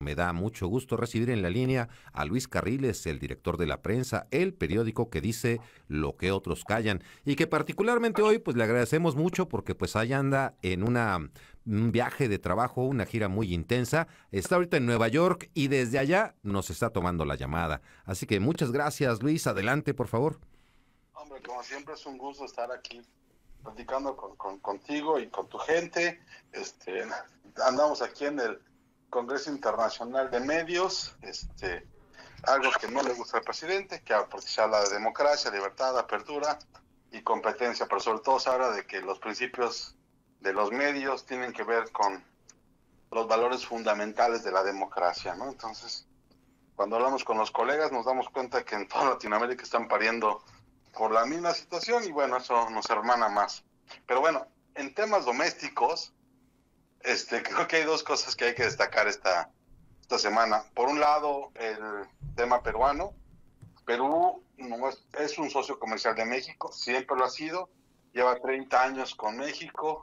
me da mucho gusto recibir en la línea a Luis Carriles, el director de La Prensa, el periódico que dice lo que otros callan, y que particularmente hoy pues le agradecemos mucho porque pues ahí anda en un viaje de trabajo, una gira muy intensa, está ahorita en Nueva York y desde allá nos está tomando la llamada. Así que muchas gracias, Luis, adelante por favor. Hombre, como siempre es un gusto estar aquí platicando contigo y con tu gente. Andamos aquí en el Congreso Internacional de Medios, algo que no le gusta al presidente, porque se habla de democracia, libertad, apertura y competencia, pero sobre todo se habla de que los principios de los medios tienen que ver con los valores fundamentales de la democracia, ¿no? Entonces, cuando hablamos con los colegas nos damos cuenta que en toda Latinoamérica están pariendo por la misma situación y bueno, eso nos hermana más. Pero bueno, en temas domésticos, creo que hay dos cosas que hay que destacar esta semana. Por un lado, el tema peruano. Perú no es un socio comercial de México, siempre lo ha sido, lleva 30 años con México,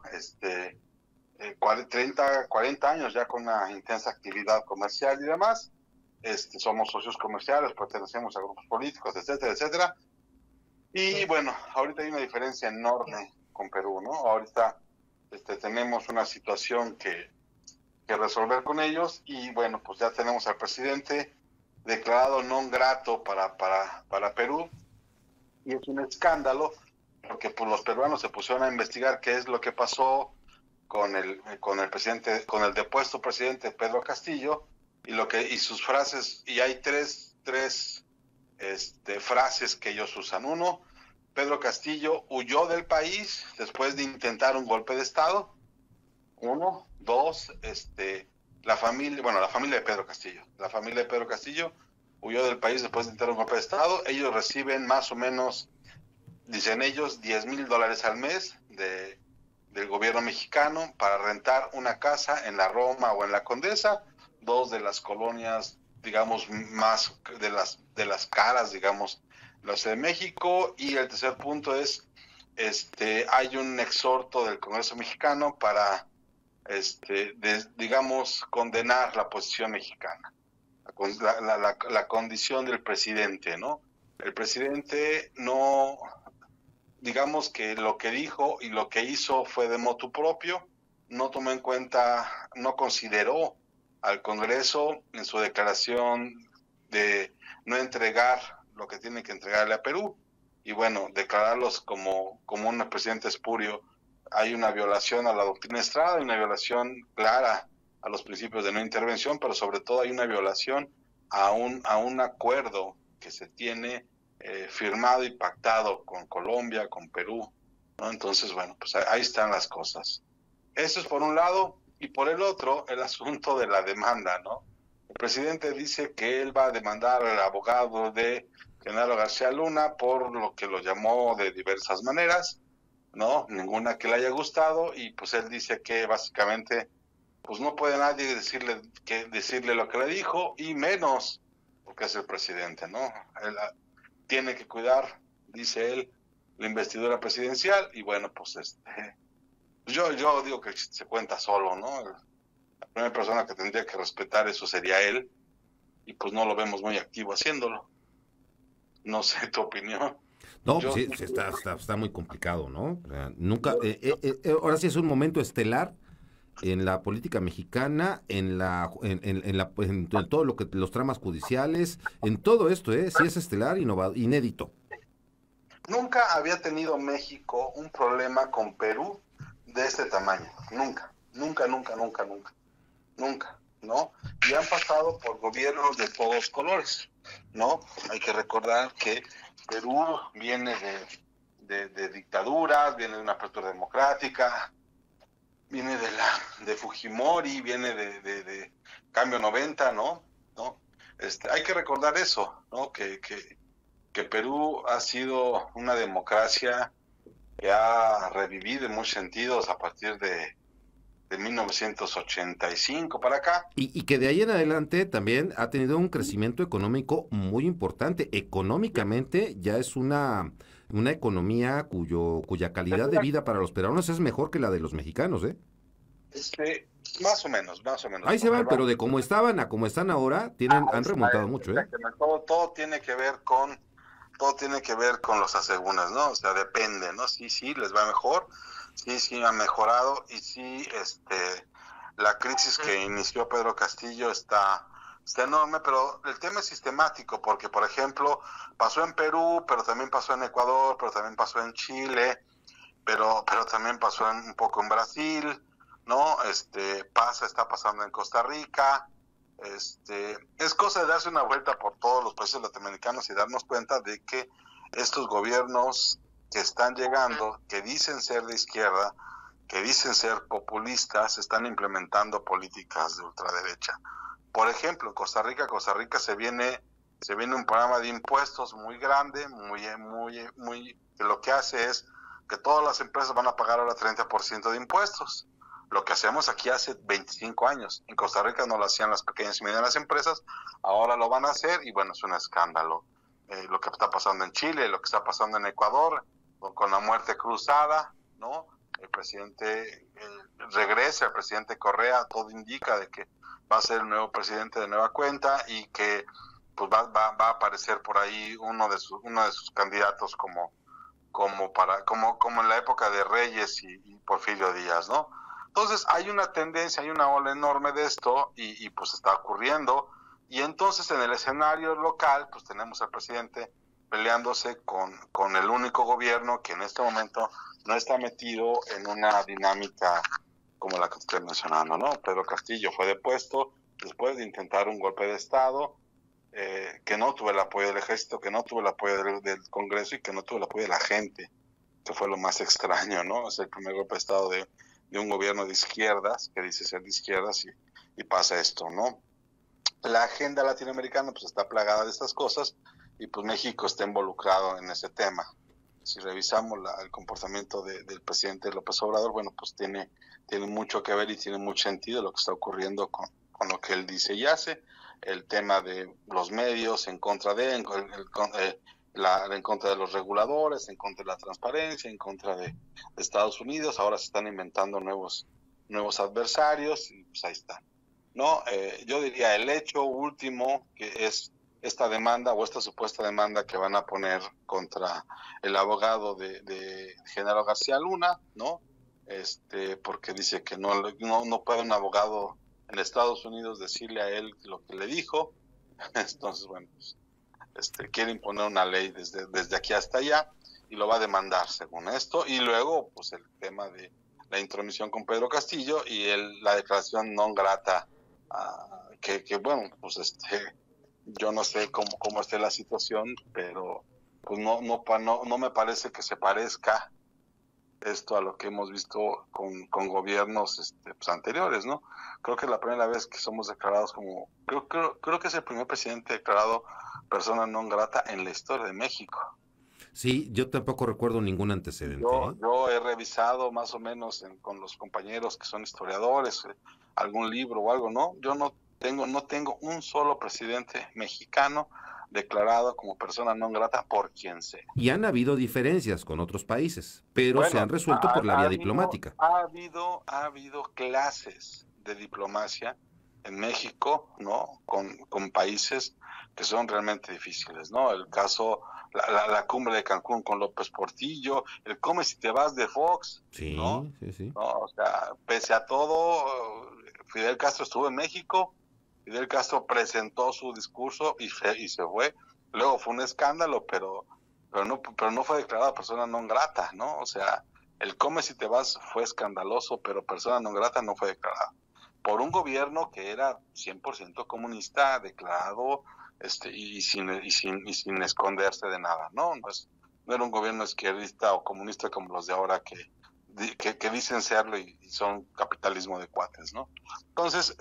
40 años ya con una intensa actividad comercial y demás. Somos socios comerciales, pertenecemos a grupos políticos, etcétera, etcétera. Y bueno, ahorita hay una diferencia enorme con Perú, ¿no? Ahorita tenemos una situación que resolver con ellos y bueno, pues ya tenemos al presidente declarado non grato para Perú y es un escándalo porque pues los peruanos se pusieron a investigar qué es lo que pasó con el presidente, con el depuesto presidente Pedro Castillo y sus frases, y hay tres frases que ellos usan. Uno, Pedro Castillo huyó del país después de intentar un golpe de estado. Uno, dos, la familia de Pedro Castillo. La familia de Pedro Castillo huyó del país después de intentar un golpe de estado. Ellos reciben más o menos, dicen ellos, $10,000 al mes del gobierno mexicano para rentar una casa en la Roma o en la Condesa, dos de las colonias, digamos, más de las caras, digamos, la Ciudad de México. Y el tercer punto es, hay un exhorto del Congreso mexicano para, digamos, condenar la posición mexicana, la condición del presidente, ¿no? El presidente no, digamos que lo que dijo y lo que hizo fue de motu propio, no tomó en cuenta, no consideró al Congreso en su declaración de no entregar lo que tiene que entregarle a Perú, y bueno, declararlos como un presidente espurio. Hay una violación a la doctrina Estrada, hay una violación clara a los principios de no intervención, pero sobre todo hay una violación a un acuerdo que se tiene firmado y pactado con Colombia, con Perú, ¿no? Entonces, bueno, pues ahí están las cosas. Eso es por un lado, y por el otro, el asunto de la demanda, ¿no? El presidente dice que él va a demandar al abogado de Genaro García Luna por lo que lo llamó de diversas maneras, ¿no? Ninguna que le haya gustado, y pues él dice que básicamente pues no puede nadie decirle lo que le dijo, y menos porque es el presidente, ¿no? Él tiene que cuidar, dice él, la investidura presidencial, y bueno, pues yo digo que se cuenta solo, ¿no? La primera persona que tendría que respetar eso sería él, y pues no lo vemos muy activo haciéndolo. No sé tu opinión. No, pues sí, está muy complicado, ¿no? O sea, nunca, ahora sí es un momento estelar en la política mexicana, en todo lo que los tramas judiciales, en todo esto, sí es estelar, inédito. Nunca había tenido México un problema con Perú de este tamaño, nunca, ¿no? Y han pasado por gobiernos de todos colores, ¿no? Hay que recordar que Perú viene de dictaduras, viene de una apertura democrática, viene de Fujimori, viene de Cambio 90, ¿no? Hay que recordar eso, ¿no? Que Perú ha sido una democracia que ha revivido en muchos sentidos a partir de 1985 para acá. Y que de ahí en adelante también ha tenido un crecimiento económico muy importante. Económicamente ya es una economía cuya calidad de vida para los peruanos es mejor que la de los mexicanos, ¿eh? Más o menos. Ahí se van, pero de cómo estaban a cómo están ahora, han remontado mucho, ¿eh? Todo tiene que ver con los asegúnes, ¿no? O sea, depende, ¿no? Sí, les va mejor, sí ha mejorado, y sí, la crisis que inició Pedro Castillo está enorme, pero el tema es sistemático, porque, por ejemplo, pasó en Perú, pero también pasó en Ecuador, pero también pasó en Chile, pero también pasó un poco en Brasil, ¿no? Está pasando en Costa Rica. Es cosa de darse una vuelta por todos los países latinoamericanos y darnos cuenta de que estos gobiernos que están llegando, que dicen ser de izquierda, que dicen ser populistas, están implementando políticas de ultraderecha. Por ejemplo, en Costa Rica se viene un programa de impuestos muy grande, que lo que hace es que todas las empresas van a pagar ahora 30% de impuestos. Lo que hacemos aquí hace 25 años. En Costa Rica no lo hacían las pequeñas y medianas empresas, ahora lo van a hacer, y bueno, es un escándalo. Lo que está pasando en Chile, lo que está pasando en Ecuador, con la muerte cruzada, ¿no? El presidente regresa, el presidente Correa, todo indica de que va a ser el nuevo presidente de nueva cuenta, y que pues va a aparecer por ahí uno de sus candidatos como en la época de Reyes y Porfirio Díaz, ¿no? Entonces hay una tendencia, hay una ola enorme de esto, y pues está ocurriendo, y entonces en el escenario local pues tenemos al presidente peleándose con el único gobierno que en este momento no está metido en una dinámica como la que estoy mencionando, ¿no? Pedro Castillo fue depuesto después de intentar un golpe de Estado, que no tuvo el apoyo del ejército, que no tuvo el apoyo del Congreso, y que no tuvo el apoyo de la gente, que fue lo más extraño, ¿no? Es el primer golpe de Estado de un gobierno de izquierdas, que dice ser de izquierdas, y pasa esto, ¿no? La agenda latinoamericana pues está plagada de estas cosas, y pues México está involucrado en ese tema. Si revisamos el comportamiento del presidente López Obrador, bueno, pues tiene mucho que ver y tiene mucho sentido lo que está ocurriendo con lo que él dice y hace. El tema de los medios en contra de en contra de los reguladores, en contra de la transparencia, en contra de Estados Unidos. Ahora se están inventando nuevos adversarios, y pues ahí está, ¿no? Yo diría el hecho último, que es esta demanda o esta supuesta demanda que van a poner contra el abogado de Genaro García Luna, ¿no? Porque dice que no puede un abogado en Estados Unidos decirle a él lo que le dijo. Entonces, bueno, pues, quiere imponer una ley desde aquí hasta allá, y lo va a demandar según esto. Y luego, pues el tema de la intromisión con Pedro Castillo y la declaración non grata, que bueno, pues yo no sé cómo esté la situación, pero pues no me parece que se parezca esto a lo que hemos visto con gobiernos pues anteriores, ¿no? Creo que es la primera vez que somos declarados como, creo que es el primer presidente declarado persona non grata en la historia de México. Sí, yo tampoco recuerdo ningún antecedente. Yo he revisado más o menos con los compañeros que son historiadores, algún libro o algo, ¿no? Yo no tengo un solo presidente mexicano declarado como persona non grata por quien sea. Y han habido diferencias con otros países, pero se han resuelto por la vía diplomática. Ha habido clases de diplomacia en México, ¿no? Con países que son realmente difíciles, ¿no? El caso, la cumbre de Cancún con López Portillo, el come si te vas de Fox, sí, ¿no? Sí. ¿No? O sea, pese a todo, Fidel Castro estuvo en México, Fidel Castro presentó su discurso y se fue. Luego fue un escándalo, pero no fue declarada persona non grata, ¿no? O sea, el come si te vas fue escandaloso, pero persona non grata no fue declarada por un gobierno que era 100% comunista, declarado, y sin esconderse de nada, ¿no? No era un gobierno izquierdista o comunista como los de ahora que dicen serlo y son capitalismo de cuates, ¿no? Entonces,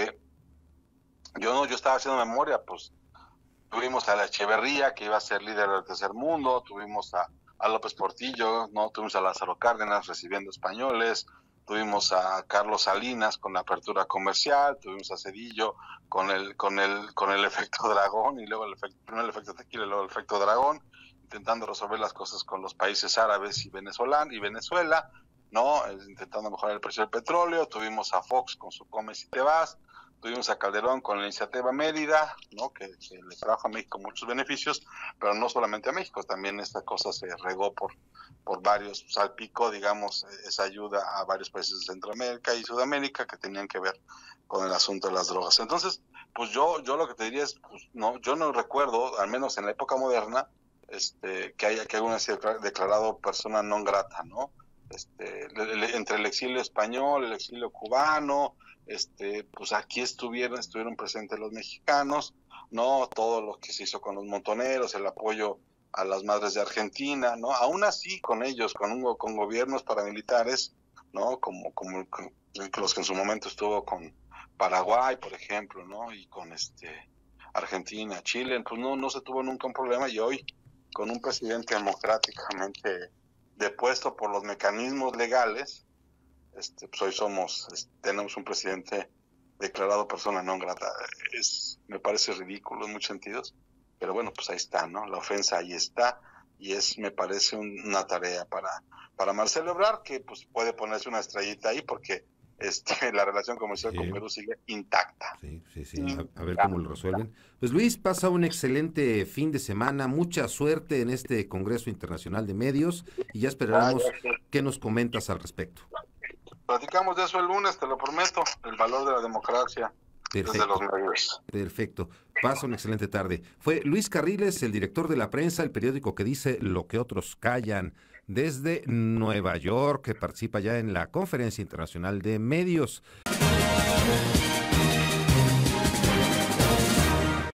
yo estaba haciendo memoria, pues tuvimos a la Echeverría, que iba a ser líder del tercer mundo, tuvimos a López Portillo, ¿no? Tuvimos a Lázaro Cárdenas recibiendo españoles, tuvimos a Carlos Salinas con la apertura comercial, tuvimos a Cedillo con el efecto dragón, y luego primero el efecto tequila y luego el efecto dragón, intentando resolver las cosas con los países árabes y Venezuela, ¿no? Intentando mejorar el precio del petróleo. Tuvimos a Fox con su Come si te vas. Tuvimos a Calderón con la iniciativa Mérida, ¿no? Que le trajo a México muchos beneficios, pero no solamente a México, también esta cosa se regó por varios, salpicó, digamos, esa ayuda a varios países de Centroamérica y Sudamérica que tenían que ver con el asunto de las drogas. Entonces, pues yo lo que te diría es, pues, no, yo no recuerdo, al menos en la época moderna, que alguna se haya declarado persona non grata, ¿no? Entre el exilio español, el exilio cubano, pues aquí estuvieron presentes los mexicanos, ¿no? Todo lo que se hizo con los montoneros, el apoyo a las madres de Argentina, ¿no? Aún así, con ellos, con gobiernos paramilitares, ¿no? Como los que en su momento estuvo con Paraguay, por ejemplo, ¿no? Y con Argentina, Chile, pues no se tuvo nunca un problema, y hoy, con un presidente democráticamente depuesto por los mecanismos legales, pues hoy tenemos un presidente declarado persona non grata. Me parece ridículo en muchos sentidos, pero bueno, pues ahí está, ¿no? La ofensa ahí está, y me parece una tarea para Marcelo Ebrard, que pues puede ponerse una estrellita ahí, porque la relación comercial con Perú sigue intacta. Sí. A ver cómo lo resuelven. Pues Luis, pasa un excelente fin de semana, mucha suerte en este Congreso Internacional de Medios, y ya esperamos qué nos comentas al respecto. Platicamos de eso el lunes, te lo prometo, el valor de la democracia. Perfecto. Desde los medios. Perfecto. Pasa una excelente tarde. Fue Luis Carriles, el director de La Prensa, el periódico que dice lo que otros callan, desde Nueva York, que participa ya en la Conferencia Internacional de Medios.